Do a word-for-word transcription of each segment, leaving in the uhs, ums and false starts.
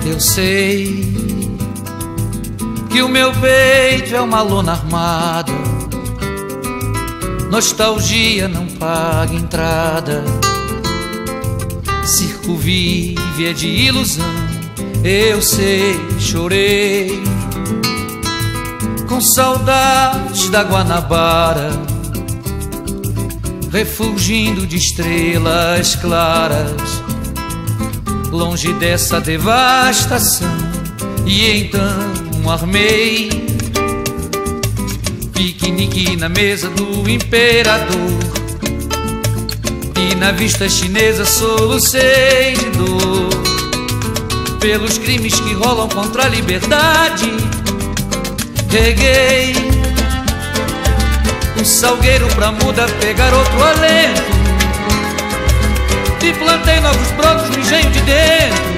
Eu sei que o meu peito é uma lona armada, nostalgia não paga entrada, circo vive é de ilusão. Eu sei, chorei com saudades da Guanabara, refulgindo de estrelas claras, longe dessa devastação. E então armei piquenique na mesa do imperador, e na vista chinesa solucei de dor pelos crimes que rolam contra a liberdade. Reguei um salgueiro pra muda pegar outro alento, e plantei novos brotos no engenho de dentro,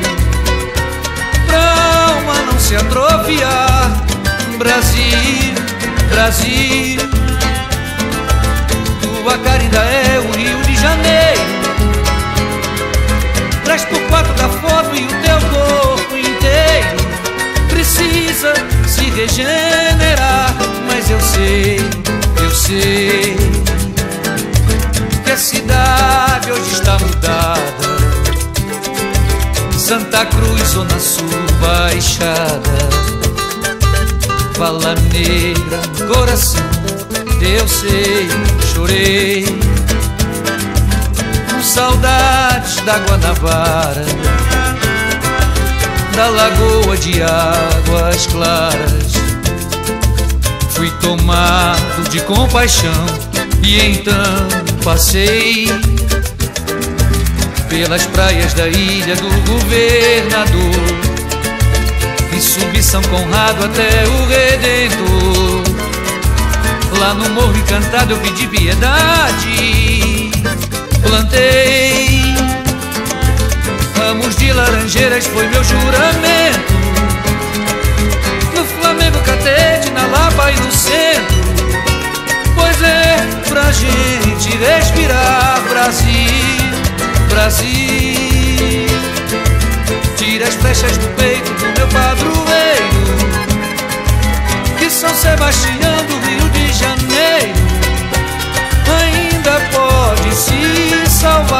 pra alma não se atrofiar. Brasil, Brasil, tua cara ainda é o Rio de Janeiro, três por quatro da foto e o teu corpo inteiro precisa se regenerar. Mas eu sei, eu sei que a cidade hoje está mudada. Santa Cruz, Zona Sul, Baixada, Vala Negra no coração. Eu sei, chorei com saudades da Guanabara, da lagoa de águas claras. Fui tomado de compaixão e então passei pelas praias da ilha do Governador, e subi São Conrado até o Redentor. Lá no Morro Encantado eu pedi piedade, plantei ramos de laranjeiras, foi meu juramento. No Flamengo, Catete, na Lapa e no centro, pois é pra gente respirar. Brasil, Brasil, tira as flechas do peito do meu padroeiro, que São Sebastião do Rio de Janeiro ainda pode se salvar.